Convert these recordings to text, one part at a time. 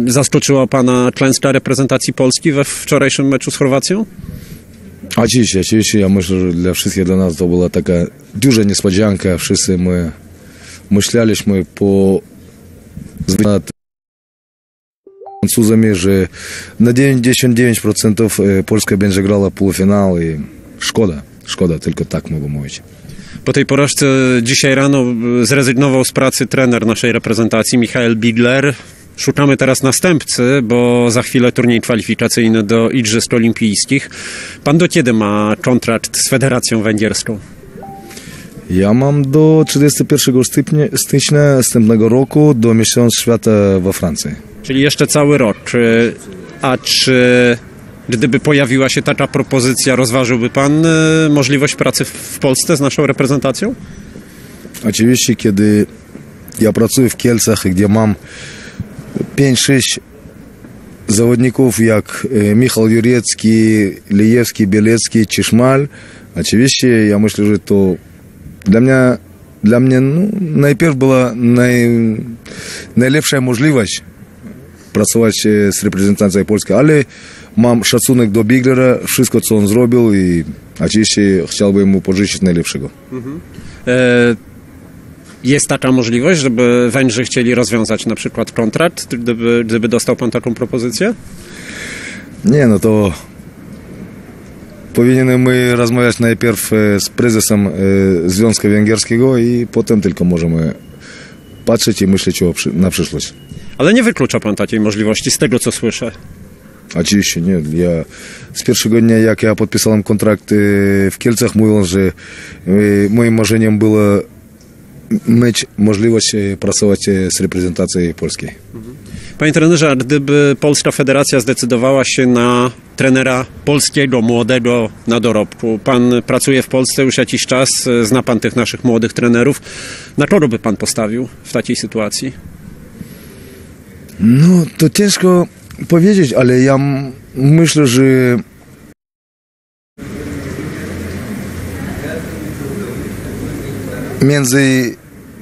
Zaskoczyła pana klęska reprezentacji Polski we wczorajszym meczu z Chorwacją? Oczywiście, ja myślę, że dla nas to była taka duża niespodzianka. Wszyscy my myśleliśmy po nad Francuzami, że na 99% Polska będzie grała półfinał i szkoda, tylko tak mogę mówić. Po tej porażce dzisiaj rano zrezygnował z pracy trener naszej reprezentacji, Michael Bigler. Szukamy teraz następcy, bo za chwilę turniej kwalifikacyjny do Igrzysk Olimpijskich. Pan do kiedy ma kontrakt z Federacją Węgierską? Ja mam do 31 stycznia następnego roku, do Mistrzostw Świata we Francji. Czyli jeszcze cały rok. A czy gdyby pojawiła się taka propozycja, rozważyłby pan możliwość pracy w Polsce z naszą reprezentacją? Oczywiście, kiedy ja pracuję w Kielcach, gdzie mam 5-6 zawodników jak Michał Jurecki, Lijewski, Bielecki czy Szmal, oczywiście ja myślę, że to dla mnie najpierw była najlepsza możliwość pracować z reprezentacją Polski, ale mam szacunek do Biglera, wszystko co on zrobił i oczywiście chciałbym mu pożyczyć najlepszego. Jest taka możliwość, żeby Węgrzy chcieli rozwiązać na przykład kontrakt, gdyby dostał pan taką propozycję? Nie, no to powinienem rozmawiać najpierw z prezesem Związku Węgierskiego i potem tylko możemy patrzeć i myśleć na przyszłość. Ale nie wyklucza pan takiej możliwości, z tego co słyszę. Oczywiście nie. Ja z pierwszego dnia, jak ja podpisałem kontrakt w Kielcach, mówiłem, że moim marzeniem było mieć możliwość pracować z reprezentacją polskiej. Panie trenerze, a gdyby Polska Federacja zdecydowała się na trenera polskiego, młodego na dorobku, pan pracuje w Polsce już jakiś czas, zna pan tych naszych młodych trenerów, na kogo by pan postawił w takiej sytuacji? No, to ciężko powiedzieć, ale ja myślę, że między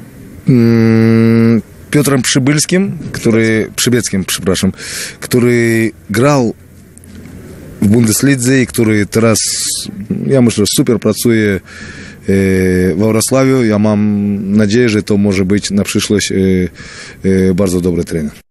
Piotrem Przybieckim, który grał w Bundeslidze i który teraz, ja myślę, super pracuje w Wrocławiu. Ja mam nadzieję, że to może być na przyszłość bardzo dobry trener.